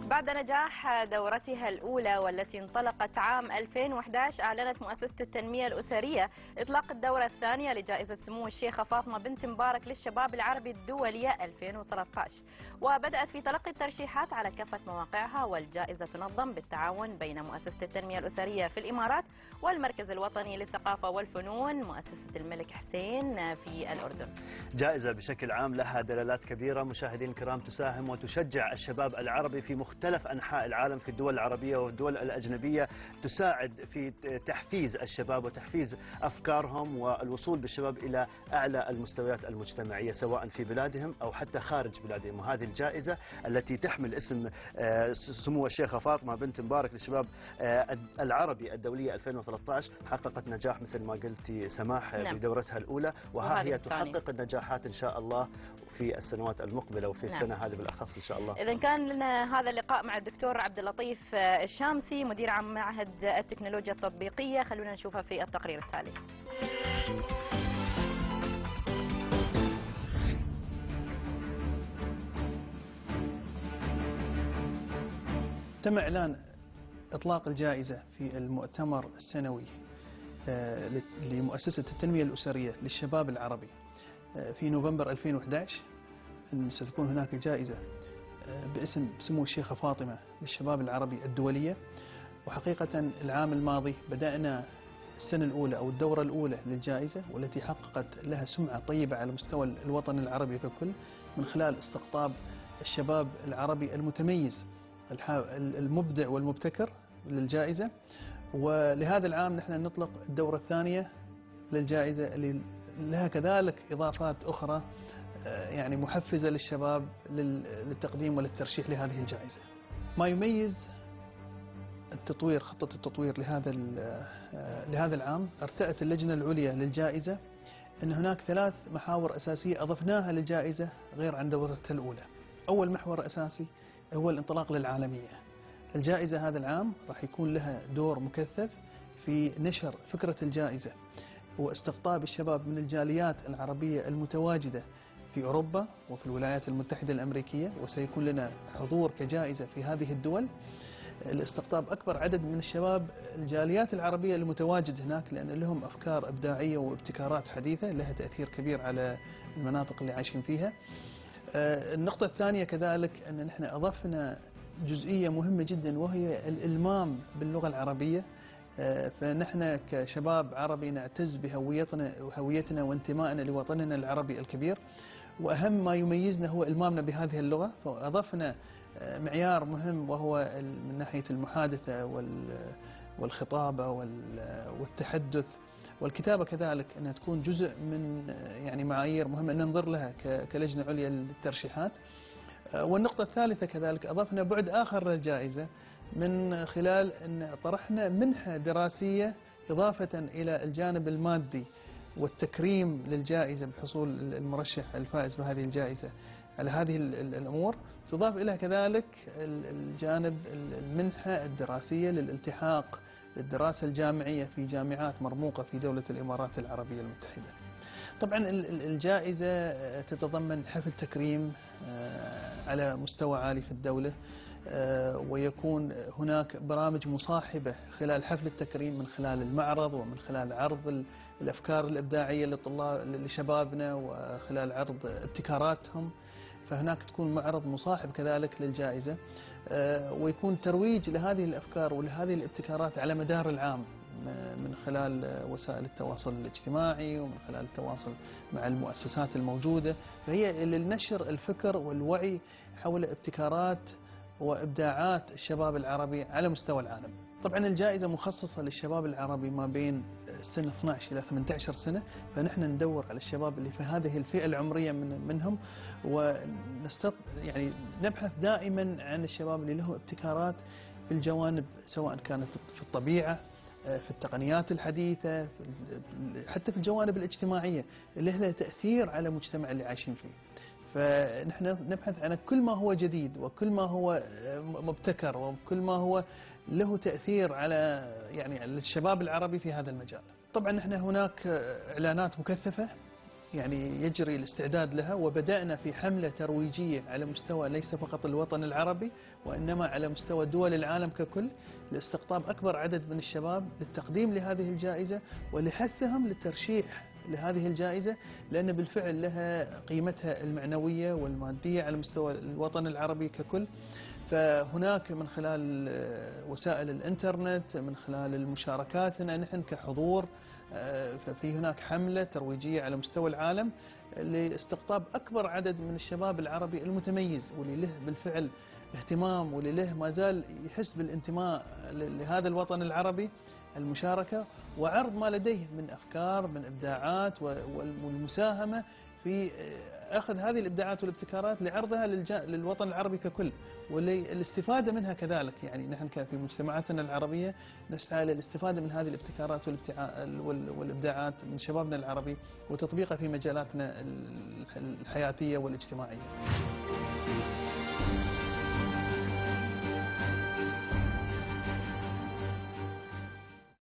بعد نجاح دورتها الأولى والتي انطلقت عام 2011 أعلنت مؤسسة التنمية الأسرية إطلاق الدورة الثانية لجائزة سمو الشيخة فاطمة بنت مبارك للشباب العربي الدولية 2013، وبدأت في تلقي الترشيحات على كافة مواقعها. والجائزة تنظم بالتعاون بين مؤسسة التنمية الأسرية في الإمارات والمركز الوطني للثقافة والفنون مؤسسة الملك حسين في الأردن. جائزة بشكل عام لها دلالات كبيرة مشاهدين الكرام، تساهم وتشجع الشباب العربي في مختلف أنحاء العالم في الدول العربية والدول الأجنبية، تساعد في تحفيز الشباب وتحفيز أفكارهم والوصول بالشباب إلى أعلى المستويات المجتمعية سواء في بلادهم أو حتى خارج بلادهم. وهذه الجائزة التي تحمل اسم سمو الشيخة فاطمة بنت مبارك للشباب العربي الدولية 2013 حققت نجاح مثل ما قلتي سماح بدورتها الأولى، وها هي تحقق النجاحات إن شاء الله في السنوات المقبلة وفي السنة هذه بالأخص إن شاء الله. إذا كان لنا هذا اللقاء مع الدكتور عبد اللطيف الشامسي مدير عام معهد التكنولوجيا التطبيقية، خلونا نشوفها في التقرير التالي. تم إعلان إطلاق الجائزة في المؤتمر السنوي لمؤسسة التنمية الأسرية للشباب العربي في نوفمبر 2011 أن ستكون هناك جائزة باسم سمو الشيخة فاطمة للشباب العربي الدولية. وحقيقة العام الماضي بدأنا السنة الأولى أو الدورة الأولى للجائزة، والتي حققت لها سمعة طيبة على مستوى الوطن العربي ككل من خلال استقطاب الشباب العربي المتميز المبدع والمبتكر للجائزة. ولهذا العام نحن نطلق الدورة الثانية للجائزة اللي لها كذلك إضافات أخرى يعني محفزة للشباب للتقديم وللترشيح لهذه الجائزة. ما يميز التطوير خطة التطوير لهذا العام، ارتأت اللجنة العليا للجائزة أن هناك 3 محاور أساسية أضفناها للجائزة غير عن دورتها الأولى. أول محور أساسي هو الانطلاق للعالمية. الجائزة هذا العام راح يكون لها دور مكثف في نشر فكرة الجائزة واستقطاب الشباب من الجاليات العربية المتواجدة في أوروبا وفي الولايات المتحدة الأمريكية، وسيكون لنا حضور كجائزة في هذه الدول لاستقطاب أكبر عدد من الشباب الجاليات العربية المتواجد هناك، لأن لهم أفكار إبداعية وابتكارات حديثة لها تأثير كبير على المناطق اللي عايشين فيها. النقطة الثانية كذلك أن نحن أضفنا جزئية مهمة جدا وهي الإلمام باللغة العربية. فنحن كشباب عربي نعتز بهويتنا وانتمائنا لوطننا العربي الكبير، وأهم ما يميزنا هو إلمامنا بهذه اللغة. فأضفنا معيار مهم وهو من ناحية المحادثة والخطابة والتحدث والكتابة كذلك، أنها تكون جزء من يعني معايير مهمة ننظر لها كلجنة عليا للترشيحات. والنقطة الثالثة كذلك أضفنا بعد آخر للجائزة من خلال أن طرحنا منحة دراسية إضافة إلى الجانب المادي والتكريم للجائزة بحصول المرشح الفائز بهذه الجائزة على هذه الأمور. تضاف إليها كذلك الجانب المنحة الدراسية للالتحاق للدراسة الجامعية في جامعات مرموقة في دولة الإمارات العربية المتحدة. طبعا الجائزة تتضمن حفل تكريم على مستوى عالي في الدولة، ويكون هناك برامج مصاحبة خلال حفل التكريم من خلال المعرض ومن خلال عرض الأفكار الإبداعية لشبابنا وخلال عرض ابتكاراتهم. فهناك تكون معرض مصاحب كذلك للجائزة، ويكون ترويج لهذه الأفكار ولهذه الابتكارات على مدار العام من خلال وسائل التواصل الاجتماعي ومن خلال التواصل مع المؤسسات الموجودة، فهي للنشر الفكر والوعي حول ابتكارات وإبداعات الشباب العربي على مستوى العالم. طبعا الجائزة مخصصة للشباب العربي ما بين سن 12 إلى 18 سنة، فنحن ندور على الشباب اللي في هذه الفئة العمرية منهم، يعني نبحث دائما عن الشباب اللي لهم ابتكارات في الجوانب سواء كانت في الطبيعة، في التقنيات الحديثة، حتى في الجوانب الاجتماعية اللي لها تأثير على المجتمع اللي عايشين فيه. فنحن نبحث عن كل ما هو جديد وكل ما هو مبتكر وكل ما هو له تأثير على يعني الشباب العربي في هذا المجال. طبعا نحن هناك إعلانات مكثفة يعني يجري الاستعداد لها، وبدأنا في حملة ترويجية على مستوى ليس فقط الوطن العربي وإنما على مستوى دول العالم ككل، لاستقطاب أكبر عدد من الشباب للتقديم لهذه الجائزة ولحثهم للترشيح لهذه الجائزة، لأن بالفعل لها قيمتها المعنوية والمادية على مستوى الوطن العربي ككل. فهناك من خلال وسائل الإنترنت، من خلال المشاركاتنا نحن كحضور، ففي هناك حملة ترويجية على مستوى العالم لاستقطاب أكبر عدد من الشباب العربي المتميز واللي له بالفعل اهتمام واللي له ما زال يحس بالانتماء لهذا الوطن العربي، المشاركة وعرض ما لديه من أفكار من إبداعات والمساهمة في أخذ هذه الإبداعات والابتكارات لعرضها للوطن العربي ككل والاستفادة منها كذلك. يعني نحن في مجتمعاتنا العربية نسعى للاستفادة من هذه الابتكارات والإبداعات من شبابنا العربي وتطبيقها في مجالاتنا الحياتية والاجتماعية.